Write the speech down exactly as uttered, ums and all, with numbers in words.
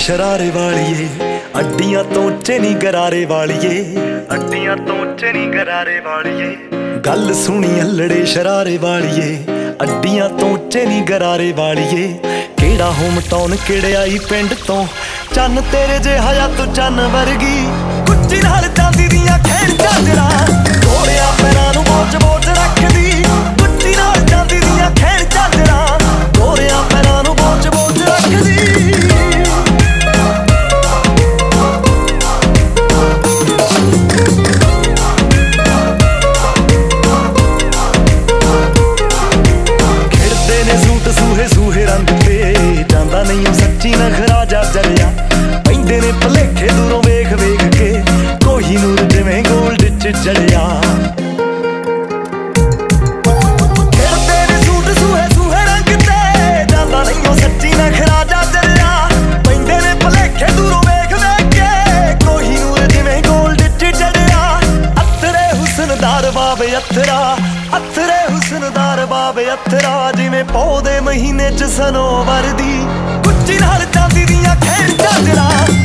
शरारे वालिए, अड्डियां तो उच्चे नी गरारे वालिए, अड्डियां तो उच्चे नी गरारे वालिए। गल सुनी अल्लड़े शरारे वालिए, अड्डियां तो उच्चे नी गरारे वालिए। केड़ा होम टाउन केड़े आई पिंड तो, चन तेरे जे हया तू चन वर्गी। कुच्ची नाल चांदी दियां खेड़ झांजरा, घोड़िया पैरां नूं बोच बोच रखदी। कुच्ची नाल चांदी दियां खेड़ झांजरा, घोड़िया पैरां नूं बोच बोच रखदी। सूहे सूहे रंग पे जांदा नहीं ओ सच्ची नखरा जा जलिया। पैंदे ने भलेखे दूरों वेख वेख के, कोहीनूर जिवें गोल्ड च जड़िया। खेड़दे ने सूट सूहे सूहे रंग ते, जांदा नहीं ओ सच्ची नखरा जा जलिया। पैंदे ने भलेखे दूरों वेख वेख के, कोहीनूर जिवें गोल्ड च जड़िया। अत्तरे हुस्नदार बाबे अत्तरा, अत्तरे हुस्नदार बाबे अत्तरा, जिवें पौधे महीने च सनोवर दी। कुच्ची नाल चांदी दियां खेड़ झांजरा,